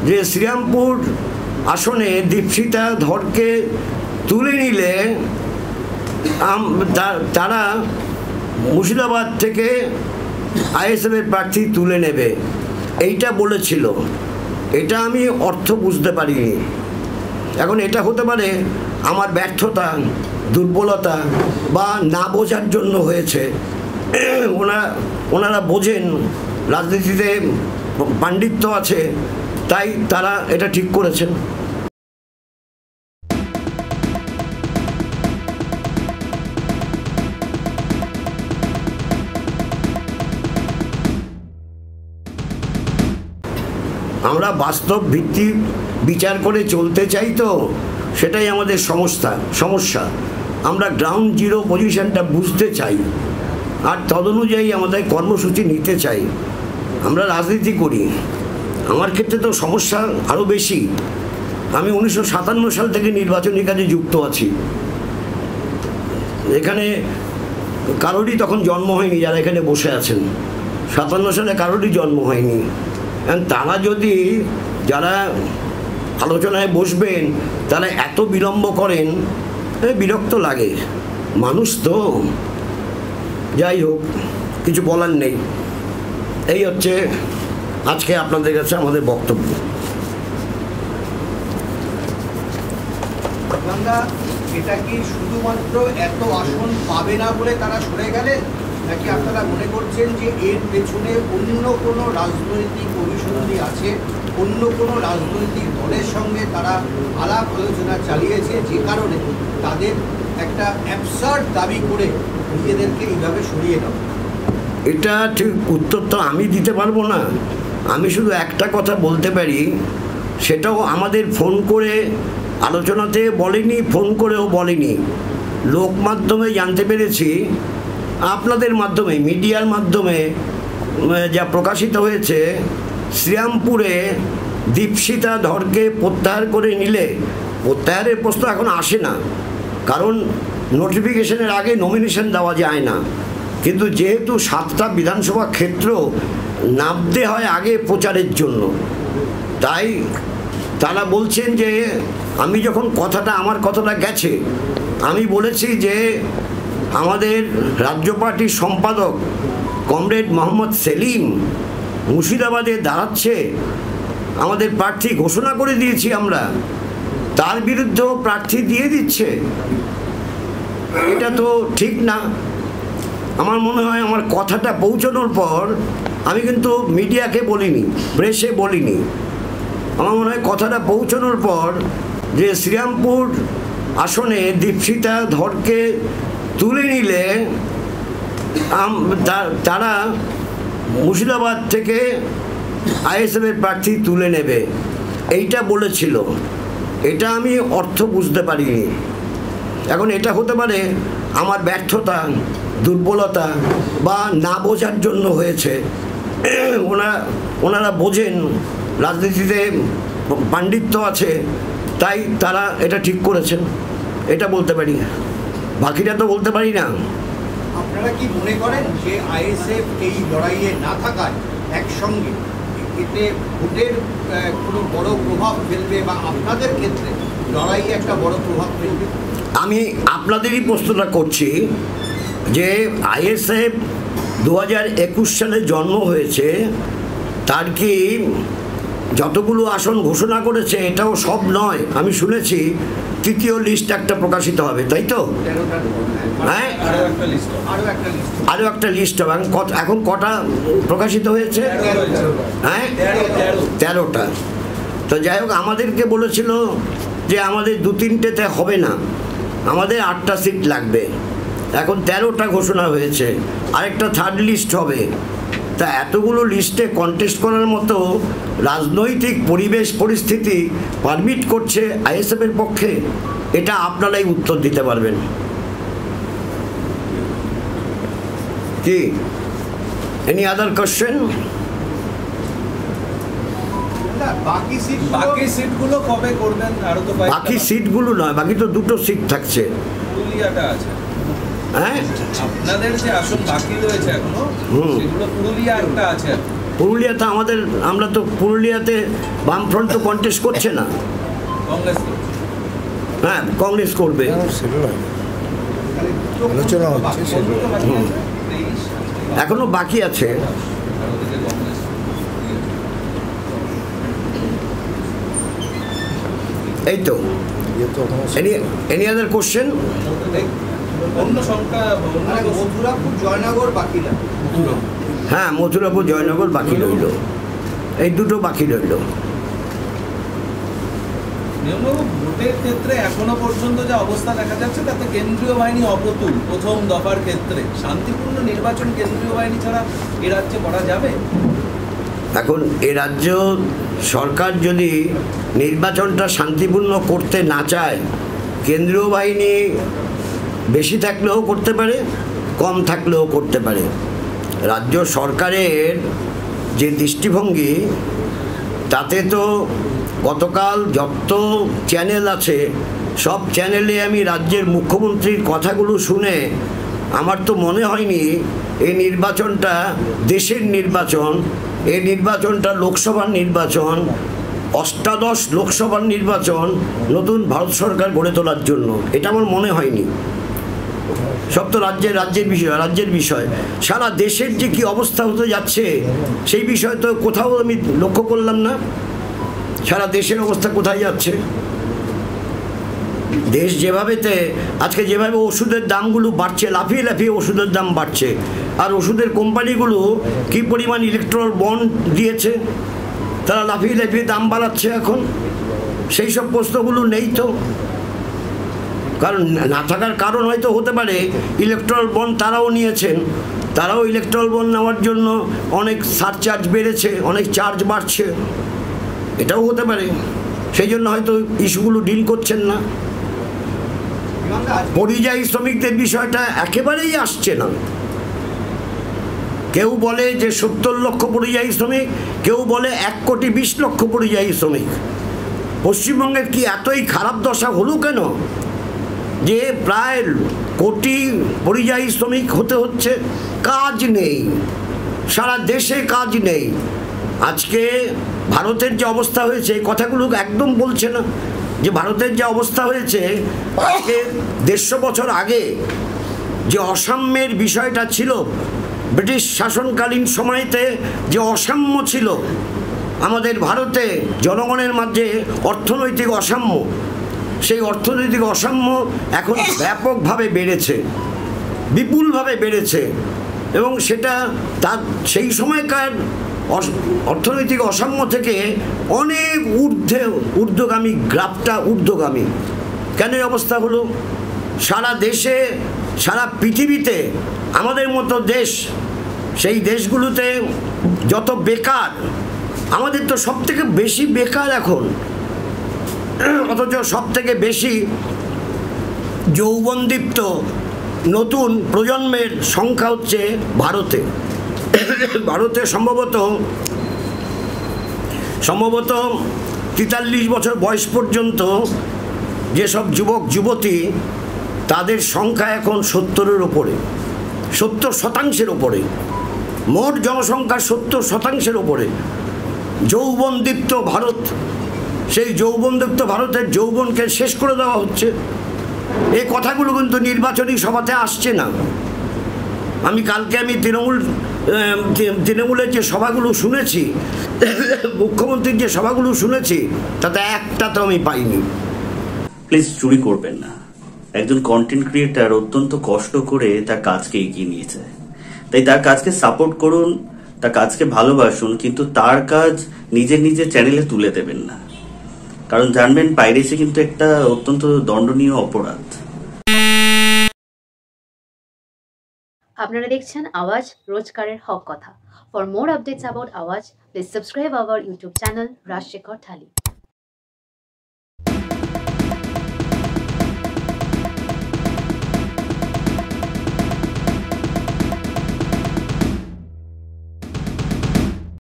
যে শ্রীরামপুর আসনে দীপশিতা ধরকে তুলে নিলে তারা মুর্শিদাবাদ থেকে আইএসএফের প্রার্থী তুলে নেবে, এইটা বলেছিল। এটা আমি অর্থ বুঝতে পারিনি। এখন এটা হতে পারে আমার ব্যর্থতা, দুর্বলতা বা না বোঝার জন্য হয়েছে। ওনারা বোঝেন, রাজনীতিতে পাণ্ডিত্য আছে, তাই তারা এটা ঠিক করেছেন। আমরা বাস্তব ভিত্তিক বিচার করে চলতে চাই, তো সেটাই আমাদের সমস্যা। আমরা গ্রাউন্ড জিরো পজিশনটা বুঝতে চাই, আর তদনুযায়ী আমাদের কর্মসূচি নিতে চাই। আমরা রাজনীতি করি, আমার ক্ষেত্রে তো সমস্যা আরও বেশি। আমি 1957 সাল থেকে নির্বাচনী কাজে যুক্ত আছি। এখানে কারোরই তখন জন্ম হয়নি, যারা এখানে বসে আছেন। 57 সালে কারোরই জন্ম হয়নি। তারা যদি, যারা আলোচনায় বসবেন, তারা এত বিলম্ব করেন, বিরক্ত লাগে। মানুষ তো, যাই হোক, কিছু বলার নেই। এই হচ্ছে আজকে আপনাদের কাছে আমাদের বক্তব্য। এটা কি শুধুমাত্র এত আসন পাবে না বলে তারা সরে গেলেন, নাকি আপনারা মনে করছেন যে এর পেছনে অন্য কোনো রাজনৈতিক অভিসন্ধি আছে, অন্য কোনো রাজনৈতিক দলের সঙ্গে তারা আলাপ আলোচনা চালিয়েছে, যে কারণে তাদের একটা অ্যাবসার্ড দাবি করে নিজেদেরকে এইভাবে সরিয়ে নেওয়া? এটা ঠিক উত্তর তো আমি দিতে পারবো না। আমি শুধু একটা কথা বলতে পারি, সেটাও আমাদের ফোন করে আলোচনাতে বলেনি, ফোন করেও বলেনি। লোক মাধ্যমে জানতে পেরেছি, আপনাদের মাধ্যমে, মিডিয়ার মাধ্যমে যা প্রকাশিত হয়েছে, শ্রীরামপুরে দীপশিতা ধরকে প্রত্যাহার করে নিলে, প্রত্যাহারের প্রশ্ন এখন আসে না, কারণ নোটিফিকেশনের আগে নমিনেশন দেওয়া যায় না। কিন্তু যেহেতু 7টা বিধানসভা ক্ষেত্র নামতে হয় আগে প্রচারের জন্য, তাই তারা বলছেন যে আমি যখন আমার কথাটা গেছে, আমি বলেছি যে আমাদের রাজ্য পার্টির সম্পাদক কমরেড মোহাম্মদ সেলিম মুর্শিদাবাদে দাঁড়াচ্ছে, আমাদের প্রার্থী ঘোষণা করে দিয়েছি আমরা, তার বিরুদ্ধেও প্রার্থী দিয়ে দিচ্ছে। এটা তো ঠিক না। আমার মনে হয় আমার কথাটা পৌঁছানোর পর, আমি কিন্তু মিডিয়াকে বলিনি, প্রেসে বলিনি, আমার মনে হয় কথাটা পৌঁছানোর পর যে শ্রীরামপুর আসনে দীপশিতা ধরকে তুলে নিলে তারা মুর্শিদাবাদ থেকে আইএসএফের প্রার্থী তুলে নেবে, এইটা বলেছিল। এটা আমি অর্থ বুঝতে পারিনি। এখন এটা হতে পারে আমার ব্যর্থতা, দুর্বলতা বা না বোঝার জন্য হয়েছে। ওনারা বোঝেন, রাজনীতিতে পাণ্ডিত্য আছে, তাই তারা এটা ঠিক করেছেন, এটা বলতে পারি। বাকিটা তো বলতে পারি না। আপনারা কি মনে করেন যে আইএসএফ এই লড়াইয়ে না থাকায় একসঙ্গে এতে ভোটের কোনো বড় প্রভাব ফেলবে, বা আপনাদের ক্ষেত্রে লড়াইয়ে একটা বড় প্রভাব ফেলবে? আমি আপনাদেরই প্রশ্নটা করছি যে আইএসএফ 2021 সালে জন্ম হয়েছে, তার কি যতগুলো আসন ঘোষণা করেছে এটাও সব নয়? আমি শুনেছি তৃতীয় লিস্ট একটা প্রকাশিত হবে, তাই তো? হ্যাঁ, আরও একটা লিস্ট হবে। এখন কটা প্রকাশিত হয়েছে? হ্যাঁ, 13টা। তো যাই হোক, আমাদেরকে বলেছিল যে আমাদের 2-3টেতে হবে না, আমাদের 8টা সিট লাগবে। এখন 13টা ঘোষণা হয়েছে, আরেকটা থার্ড লিস্ট হবে। তা এতগুলো লিস্টে কন্টেস্ট করার মতো রাজনৈতিক পরিস্থিতি পারমিট করছে আইএসএফের পক্ষে? এটা আপনারাই উত্তর দিতে পারবেন। কি এনি আদার কোশ্চেন? বাকি সিটগুলো কবে করবেন? আরো তো বাকি সিটগুলো নয়, বাকি তো 2টো সিট থাকছে। পুরুলিয়াটা আছে। হ্যাঁ, আপনাদের যে আসন বাকি রয়েছে এখনো, সেগুলো পুরুলিয়া একটা আছে। পুরুলিয়াতে আমরা তো পুরুলিয়াতে বামফ্রন্ট তো কন্টেস্ট করছে না। কংগ্রেস করছে। হ্যাঁ, কংগ্রেস করবে। আলোচনা হচ্ছে সেগুলো এখনো বাকি আছে। এই তো এনি আদার কোশ্চেন? অন্য সংখ্যা মথুরাপুর জয়নগর বাকি না। হ্যাঁ, মথুরাপুর জয়নগর বাকি রইল, এই দুটো বাকি রইল। নিয়মবাবু, ভোটের ক্ষেত্রে এখনো পর্যন্ত যে অবস্থা দেখা যাচ্ছে তাতে কেন্দ্রীয় বাহিনী অপ্রতুল। প্রথম দফার ক্ষেত্রে শান্তিপূর্ণ নির্বাচন কেন্দ্রীয় বাহিনী ছাড়া এ রাজ্যে করা যাবে? এখন এ রাজ্য সরকার যদি নির্বাচনটা শান্তিপূর্ণ করতে না চায়, কেন্দ্রীয় বাহিনী বেশি থাকলেও করতে পারে, কম থাকলেও করতে পারে। রাজ্য সরকারের যে দৃষ্টিভঙ্গি, তাতে তো গতকাল যত চ্যানেল আছে সব চ্যানেলে আমি রাজ্যের মুখ্যমন্ত্রীর কথাগুলো শুনে আমার তো মনে হয়নি এই নির্বাচনটা দেশের নির্বাচন, এই নির্বাচনটা লোকসভার নির্বাচন, অষ্টাদশ লোকসভার নির্বাচন নতুন ভারত সরকার গড়ে তোলার জন্য। এটা আমার মনে হয়নি। সব তো রাজ্যের বিষয়। সারা দেশের যে কি অবস্থা হতে যাচ্ছে সেই বিষয় তো কোথাও আমি লক্ষ্য করলাম না। সারা দেশের অবস্থা কোথায় যাচ্ছে? দেশ আজকে যেভাবে ওষুধের দামগুলো বাড়ছে, লাফিয়ে লাফিয়ে ওষুধের দাম বাড়ছে, আর ওষুধের কোম্পানিগুলো কি পরিমাণ ইলেকট্রাল বন্ড দিয়েছে, তারা লাফিয়ে লাফিয়ে দাম বাড়াচ্ছে এখন। সেই সব প্রশ্নগুলো নেই তো। কারণ না থাকার কারণ হয়তো হতে পারে ইলেকট্রাল বন্ড তারাও নিয়েছেন, তারাও ইলেকট্রাল বন্ড নেওয়ার জন্য অনেক সারচার্জ বেড়েছে, অনেক চার্জ বাড়ছে, এটাও হতে পারে। সেই জন্য হয়তো ইস্যুগুলো ডিল করছেন না। পরিযায়ী শ্রমিকদের বিষয়টা একেবারেই আসছে না। কেউ বলে যে 70 লক্ষ পরিযায়ী শ্রমিক, কেউ বলে 1,20,00,000 পরিযায়ী শ্রমিক। পশ্চিমবঙ্গের কি এতই খারাপ দশা হলো কেন যে প্রায় কোটি পরিযায়ী শ্রমিক হতে হচ্ছে? কাজ নেই, সারা দেশে কাজ নেই। আজকে ভারতের যে অবস্থা হয়েছে, এই কথাগুলো একদম বলছে না যে ভারতের যে অবস্থা হয়েছে, আজকে 150 বছর আগে যে অসাম্যের বিষয়টা ছিল, ব্রিটিশ শাসনকালীন সময়তে যে অসাম্য ছিল আমাদের ভারতে, জনগণের মাঝে অর্থনৈতিক অসাম্য, সেই অর্থনৈতিক অসাম্য এখন ব্যাপকভাবে বেড়েছে, বিপুলভাবে বেড়েছে। এবং সেটা তার সেই সময়কার অর্থনৈতিক অসাম্য থেকে অনেক ঊর্ধ্বগামী, গ্রাফটা ঊর্ধ্বগামী। কেন এই অবস্থা হলো? সারা দেশে, সারা পৃথিবীতে আমাদের মতো দেশ, সেই দেশগুলোতে যত বেকার, আমাদের তো সব থেকে বেশি বেকার এখন, অথচ সব থেকে বেশি যৌবনদীপ্ত নতুন প্রজন্মের সংখ্যা হচ্ছে ভারতে। ভারতে সম্ভবত 43 বছর বয়স পর্যন্ত যেসব যুবক যুবতী, তাদের সংখ্যা এখন 70-এর ওপরে, 70% ওপরে। মোট জনসংখ্যার 70% ওপরে যৌবনদীপ্ত ভারত। সেই যৌবনদীপ্ত ভারতের যৌবনকে শেষ করে দেওয়া হচ্ছে। এই কথাগুলো কিন্তু নির্বাচনী সভাতে আসছে না। কালকে তৃণমূলের যে সভাগুলো শুনেছি, মুখ্যমন্ত্রীর যে সভাগুলো শুনেছি, তাতে একটাতেও আমি পাইনি। প্লিজ চুরি করবেন না। একজন কন্টেন্ট ক্রিয়েটার অত্যন্ত কষ্ট করে তার কাজকে এগিয়ে নিয়েছে, তাই তার কাজকে সাপোর্ট করুন, তার কাজকে ভালোবাসুন, কিন্তু তার কাজ নিজের চ্যানেলে তুলে দেবেন না। কারণ জানবেন, পাইরেসি কিন্তু একটা অত্যন্ত দণ্ডনীয় অপরাধ। আপনারা দেখছেন আওয়াজ, রোজকারের হক কথা। For more updates about Awaaz, please subscribe our YouTube channel Rajshekhar thali.